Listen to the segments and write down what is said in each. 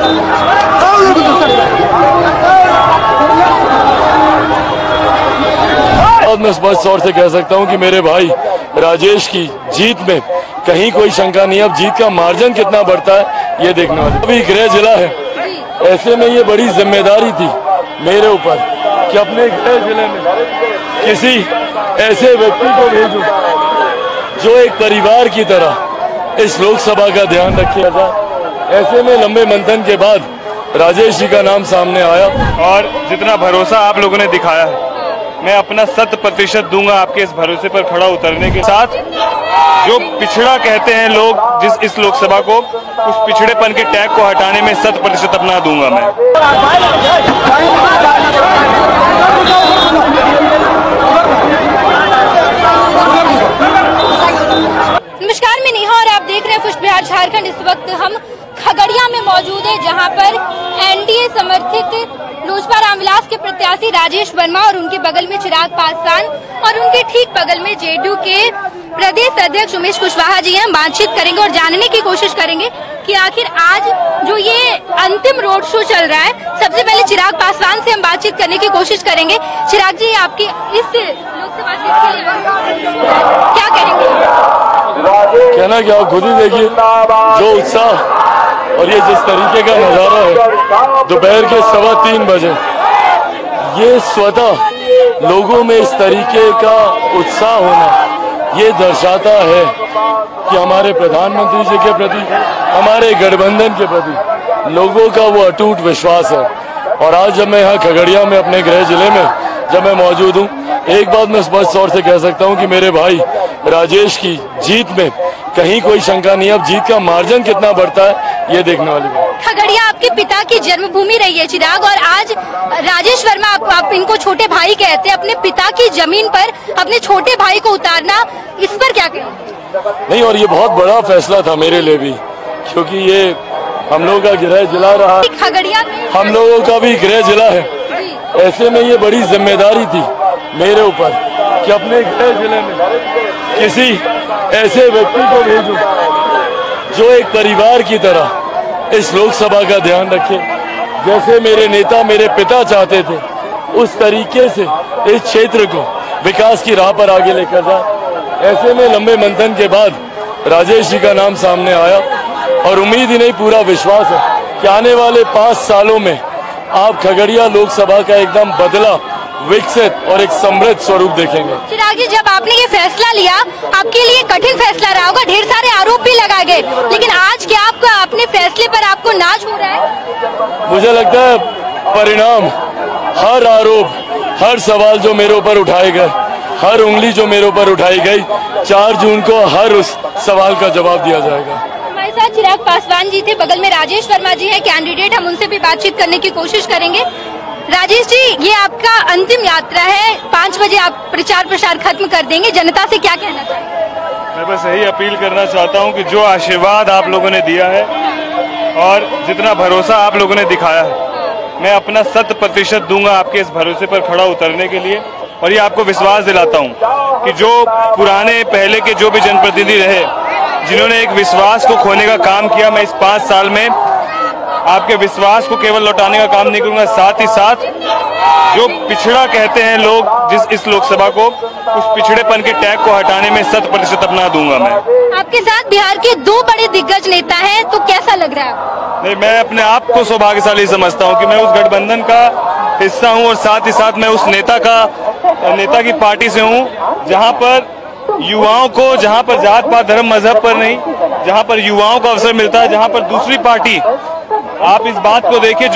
मैं स्पष्ट तौर से कह सकता हूं कि मेरे भाई राजेश की जीत में कहीं कोई शंका नहीं। अब जीत का मार्जिन कितना बढ़ता है ये देखने वाले। अभी गृह जिला है, ऐसे में ये बड़ी जिम्मेदारी थी मेरे ऊपर कि अपने गृह जिले में किसी ऐसे व्यक्ति को भेजूं जो एक परिवार की तरह इस लोकसभा का ध्यान रखेगा। ऐसे में लंबे मंथन के बाद राजेश जी का नाम सामने आया और जितना भरोसा आप लोगों ने दिखाया है, मैं अपना 100% दूंगा आपके इस भरोसे पर खड़ा उतरने के साथ। जो पिछड़ा कहते हैं लोग इस लोकसभा को, उस पिछड़ेपन के टैग को हटाने में 100% अपना दूंगा मैं। नमस्कार, मैं नेहा और आप देख रहे हैं खुश बिहार झारखंड। इस वक्त हम खगड़िया में मौजूद है, जहां पर एनडीए समर्थित लोजपा रामविलास के प्रत्याशी राजेश वर्मा और उनके बगल में चिराग पासवान और उनके ठीक बगल में जेडीयू के प्रदेश अध्यक्ष उमेश कुशवाहा जी हैं। बातचीत करेंगे और जानने की कोशिश करेंगे कि आखिर आज जो ये अंतिम रोड शो चल रहा है, सबसे पहले चिराग पासवान से हम बातचीत करने की कोशिश करेंगे। चिराग जी, आपकी इस लोकसभा सीट के लिए क्या कहेंगे? कहना क्या, खुद ही देखिए जो उत्साह और ये जिस तरीके का नजारा है दोपहर के 3:15 बजे, ये स्वतः लोगों में इस तरीके का उत्साह होना ये दर्शाता है कि हमारे प्रधानमंत्री जी के प्रति, हमारे गठबंधन के प्रति लोगों का वो अटूट विश्वास है। और आज जब मैं यहाँ खगड़िया में अपने गृह जिले में जब मैं मौजूद हूँ, एक बात मैं स्पष्ट तौर से कह सकता हूँ कि मेरे भाई राजेश की जीत में कहीं कोई शंका नहीं। अब जीत का मार्जिन कितना बढ़ता है ये देखने वाली बात। खगड़िया आपके पिता की जन्मभूमि रही है चिराग, और आज राजेश वर्मा, आप इनको छोटे भाई कहते हैं, अपने पिता की जमीन पर अपने छोटे भाई को उतारना, इस पर क्या कहें? नहीं, और ये बहुत बड़ा फैसला था मेरे लिए भी, क्योंकि ये हम लोगों का गृह जिला रहा, खगड़िया हम लोगों का भी गृह जिला है। ऐसे में ये बड़ी जिम्मेदारी थी मेरे ऊपर कि अपने गृह जिले में किसी ऐसे व्यक्ति को भेजूं जो एक परिवार की तरह इस लोकसभा का ध्यान रखे। जैसे मेरे नेता, मेरे पिता चाहते थे, उस तरीके से इस क्षेत्र को विकास की राह पर आगे लेकर जाए। ऐसे में लंबे मंथन के बाद राजेश जी का नाम सामने आया और उम्मीद ही नहीं, पूरा विश्वास है कि आने वाले 5 सालों में आप खगड़िया लोकसभा का एकदम बदला, विकसित और एक समृद्ध स्वरूप देखेंगे। चिराग जी, जब आपने ये फैसला लिया, आपके लिए कठिन फैसला रहा होगा, ढेर सारे आरोप भी लगाए गए, लेकिन आज क्या आपका अपने फैसले पर आपको नाज हो रहा है? मुझे लगता है परिणाम, हर आरोप, हर सवाल जो मेरे ऊपर उठाए गए, हर उंगली जो मेरे ऊपर उठाई गई, 4 जून को हर उस सवाल का जवाब दिया जाएगा। हमारे साथ चिराग पासवान जी थे, बगल में राजेश वर्मा जी है कैंडिडेट, हम उनसे भी बातचीत करने की कोशिश करेंगे। राजेश जी, ये आपका अंतिम यात्रा है, 5 बजे आप प्रचार प्रसार खत्म कर देंगे, जनता से क्या कहना चाहिए? मैं बस यही अपील करना चाहता हूं कि जो आशीर्वाद आप लोगों ने दिया है और जितना भरोसा आप लोगों ने दिखाया है, मैं अपना 100% दूंगा आपके इस भरोसे पर खड़ा उतरने के लिए। और ये आपको विश्वास दिलाता हूं कि जो पुराने पहले के जो भी जनप्रतिनिधि रहे, जिन्होंने एक विश्वास को खोने का काम किया, मैं इस 5 साल में आपके विश्वास को केवल लौटाने का काम नहीं करूंगा, साथ ही साथ जो पिछड़ा कहते हैं लोग इस लोकसभा को, उस पिछड़ेपन के टैग को हटाने में 100% अपना दूंगा मैं। आपके साथ बिहार के 2 बड़े दिग्गज नेता हैं, तो कैसा लग रहा है? नहीं, मैं अपने आप को सौभाग्यशाली समझता हूं कि मैं उस गठबंधन का हिस्सा हूं और साथ ही साथ मैं उस नेता की पार्टी से हूं, जहां पर युवाओं को, जहां पर जात पात धर्म मजहब पर नहीं, जहां पर युवाओं को अवसर मिलता है, जहां पर दूसरी पार्टी, आप इस बात को देखिए,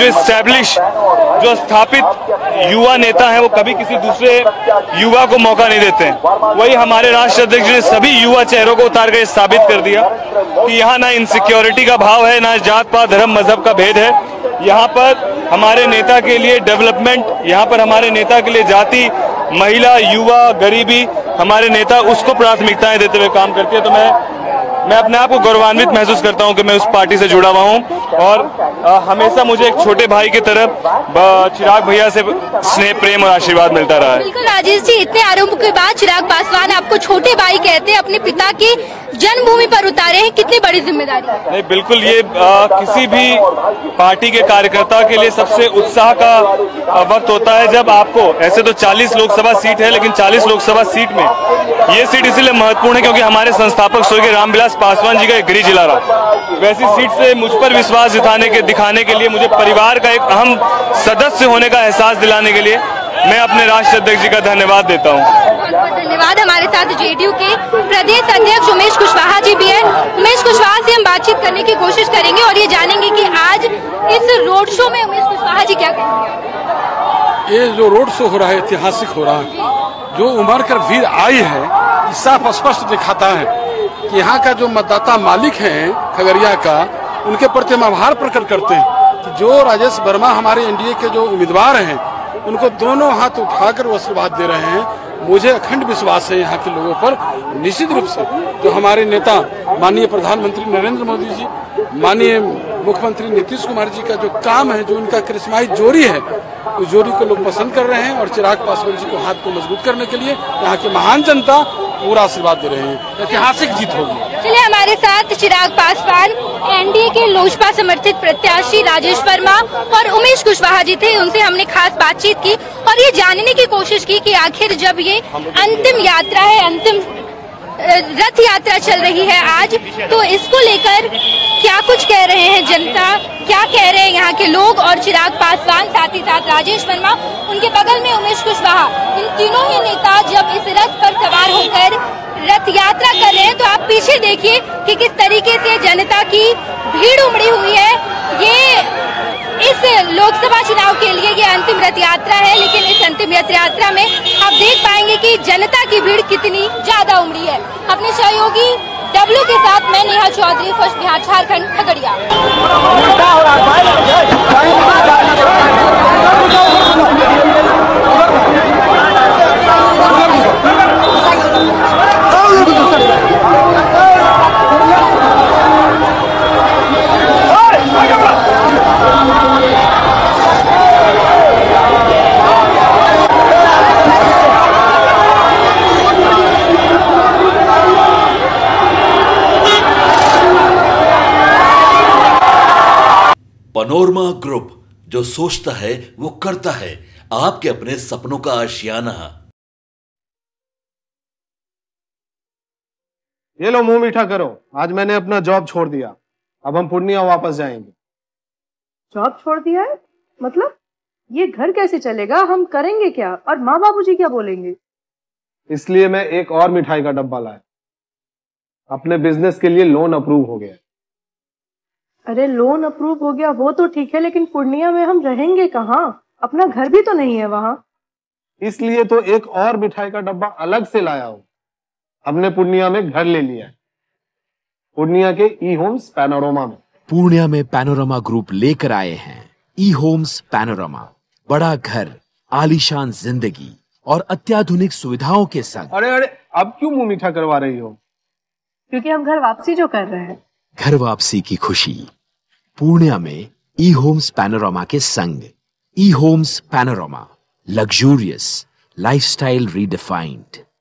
जो स्थापित युवा नेता हैं, वो कभी किसी दूसरे युवा को मौका नहीं देते हैं। वही हमारे राष्ट्रीय अध्यक्ष ने सभी युवा चेहरों को उतार कर साबित कर दिया कि यहाँ ना इनसिक्योरिटी का भाव है, ना जात पात धर्म मजहब का भेद है। यहाँ पर हमारे नेता के लिए डेवलपमेंट, यहाँ पर हमारे नेता के लिए जाति, महिला, युवा, गरीबी, हमारे नेता उसको प्राथमिकताएं देते हुए काम करते हैं। तो मैं अपने आप को गौरवान्वित महसूस करता हूं कि मैं उस पार्टी से जुड़ा हुआ हूं और हमेशा मुझे एक छोटे भाई की तरफ चिराग भैया से स्नेह, प्रेम और आशीर्वाद मिलता रहा है। बिल्कुल राजेश जी, इतने आरोपों के बाद चिराग पासवान आपको छोटे भाई कहते हैं, अपने पिता की जन्मभूमि पर उतारे हैं, कितनी बड़ी जिम्मेदारी है? नहीं, बिल्कुल ये किसी भी पार्टी के कार्यकर्ता के लिए सबसे उत्साह का वक्त होता है जब आपको, ऐसे तो 40 लोकसभा सीट है, लेकिन 40 लोकसभा सीट में ये सीट इसलिए महत्वपूर्ण है क्योंकि हमारे संस्थापक स्वर्गीय रामविलास पासवान जी का एक गृह जिला रहा। वैसी सीट से मुझ पर विश्वास दिखाने के लिए, मुझे परिवार का एक अहम सदस्य होने का एहसास दिलाने के लिए मैं अपने राष्ट्रीय अध्यक्ष जी का धन्यवाद देता हूँ। बहुत बहुत धन्यवाद। हमारे साथ जेडीयू के प्रदेश अध्यक्ष उमेश कुशवाहा जी भी है। उमेश कुशवाहा से हम बातचीत करने की कोशिश करेंगे और ये जानेंगे कि आज इस रोड शो में उमेश कुशवाहा जी क्या कहेंगे। ये जो रोड शो हो रहा है ऐतिहासिक हो रहा है, जो उमड़ कर भीड़ आई है, साफ स्पष्ट दिखाता है कि यहाँ का जो मतदाता मालिक हैं खगड़िया का, उनके प्रति हम आभार प्रकट करते हैं कि जो राजेश वर्मा हमारे एनडीए के जो उम्मीदवार हैं उनको दोनों हाथ उठाकर वो आशीर्वाद दे रहे हैं। मुझे अखंड विश्वास है यहाँ के लोगों पर। निश्चित रूप से जो हमारे नेता माननीय प्रधानमंत्री नरेंद्र मोदी जी, माननीय मुख्यमंत्री नीतीश कुमार जी का जो काम है, जो उनका करिश्माई जोड़ी है, उस जोड़ी को लोग पसंद कर रहे हैं और चिराग पासवान जी को हाथ को मजबूत करने के लिए यहाँ की महान जनता पूरा आशीर्वाद दे रहे हैं। ऐतिहासिक जीत होगी। चलिए, हमारे साथ चिराग पासवान, एनडीए के लोजपा समर्थित प्रत्याशी राजेश वर्मा और उमेश कुशवाहा जी थे। उनसे हमने खास बातचीत की और ये जानने की कोशिश की कि आखिर जब ये अंतिम यात्रा है, अंतिम रथ यात्रा चल रही है आज, तो इसको लेकर क्या कुछ कह रहे हैं जनता, क्या कह रहे हैं यहाँ के लोग और चिराग पासवान, साथ ही साथ राजेश वर्मा, उनके बगल में उमेश कुशवाहा, इन तीनों ही नेता जब इस रथ पर सवार होकर रथ यात्रा कर रहे हैं तो आप पीछे देखिए कि किस तरीके से जनता की भीड़ उमड़ी हुई है। ये इस लोकसभा चुनाव के लिए ये अंतिम रथ यात्रा है, लेकिन इस अंतिम रथ यात्रा में आप देख पाएंगे कि जनता की भीड़ कितनी ज्यादा उमड़ी है। अपने सहयोगी डब्लू के साथ मैं Neha Chaudhary, first Bihar Jharkhand, Khagaria. Panorama group, जो सोचता है वो करता है। आपके अपने सपनों का आशियाना। ये लो, मुंह मीठा करो। आज मैंने अपना जॉब छोड़ दिया, अब हम पूर्णिया वापस जाएंगे। जॉब छोड़ दिया है? मतलब ये घर कैसे चलेगा? हम करेंगे क्या और माँ बाबूजी क्या बोलेंगे? इसलिए मैं एक और मिठाई का डब्बा लाया। अपने बिजनेस के लिए लोन अप्रूव हो गया। अरे लोन अप्रूव हो गया वो तो ठीक है, लेकिन पूर्णिया में हम रहेंगे कहाँ? अपना घर भी तो नहीं है वहाँ। इसलिए तो एक और मिठाई का डब्बा अलग से लाया हूँ। हमने पूर्णिया में घर ले लिया है, पूर्णिया के ई होम्स पैनोरमा में। पूर्णिया में पैनोरमा ग्रुप लेकर आए हैं ई होम्स पैनोरमा। बड़ा घर, आलीशान जिंदगी और अत्याधुनिक सुविधाओं के संग। अरे अब क्यों मुंह मीठा करवा रही हो? क्योंकि हम घर वापसी जो कर रहे हैं। घर वापसी की खुशी पूर्णिया में ई होम्स पैनोरमा के संग। ई homes panorama, luxurious lifestyle redefined.